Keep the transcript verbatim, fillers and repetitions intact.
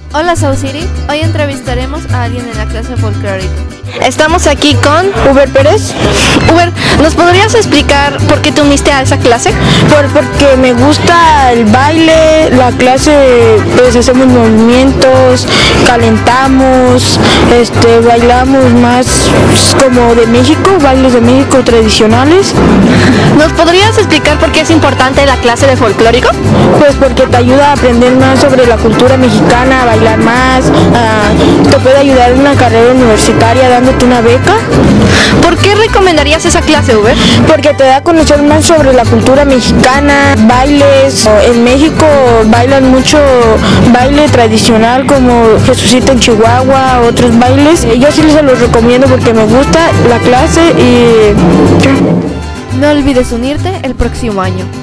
Hola Sauciri, hoy entrevistaremos a alguien en la clase folclórica. Estamos aquí con Uber Pérez. Uber, ¿nos podrías explicar por qué te uniste a esa clase? Por, porque me gusta el baile, la clase, pues hacemos movimientos, calentamos, este, bailamos más como de México, bailes de México tradicionales. ¿Nos podrías explicar por qué es importante la clase de folclórico? Pues porque te ayuda a aprender más sobre la cultura mexicana, a bailar más, a, te puede ayudar en una carrera universitaria dándote una beca. ¿Por qué recomendarías esa clase, Uber? Porque te da a conocer más sobre la cultura mexicana, bailes. En México bailan mucho baile tradicional como Jesucita en Chihuahua, otros bailes. Yo sí se los recomiendo porque me gusta la clase y... No olvides unirte el próximo año.